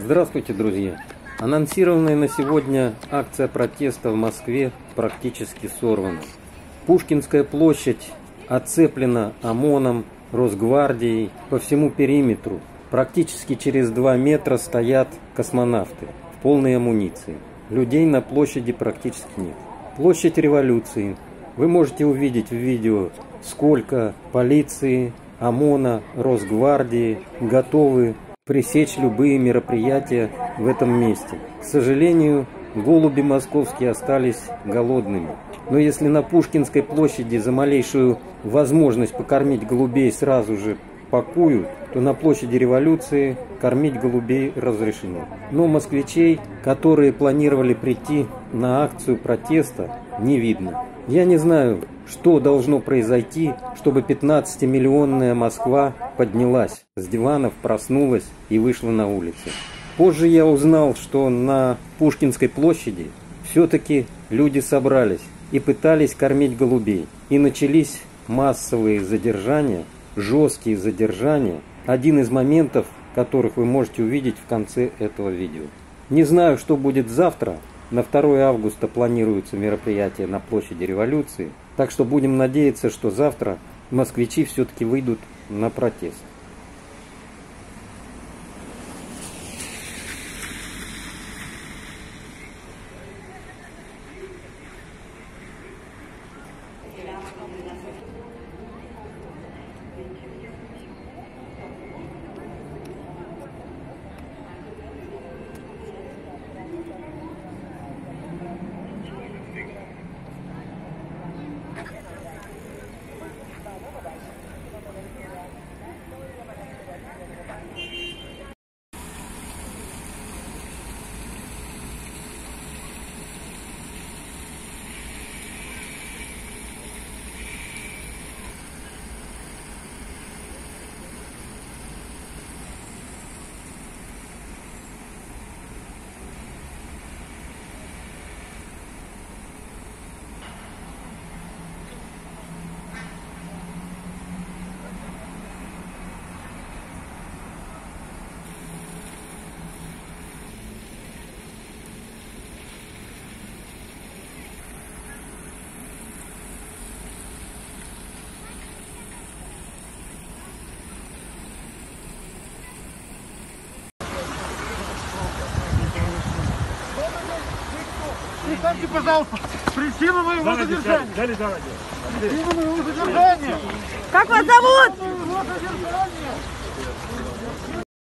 Здравствуйте, друзья! Анонсированная на сегодня акция протеста в Москве практически сорвана. Пушкинская площадь оцеплена ОМОНом, Росгвардией по всему периметру. Практически через 2 метра стоят космонавты в полной амуниции. Людей на площади практически нет. Площадь Революции. Вы можете увидеть в видео, сколько полиции, ОМОНа, Росгвардии готовы пресечь любые мероприятия в этом месте. К сожалению, голуби московские остались голодными. Но если на Пушкинской площади за малейшую возможность покормить голубей сразу же пакуют, то на площади Революции кормить голубей разрешено. Но москвичей, которые планировали прийти на акцию протеста, не видно. Я не знаю, что должно произойти, чтобы 15-миллионная Москва поднялась с диванов, проснулась и вышла на улицы. Позже я узнал, что на Пушкинской площади все-таки люди собрались и пытались кормить голубей. И начались массовые задержания, жесткие задержания. Один из моментов, которых вы можете увидеть в конце этого видео. Не знаю, что будет завтра. На 2 августа планируется мероприятие на площади Революции. Так что будем надеяться, что завтра москвичи все-таки выйдут на протест. Представьте, пожалуйста, причину моего задержания. Причину моего задержания. Как вас зовут?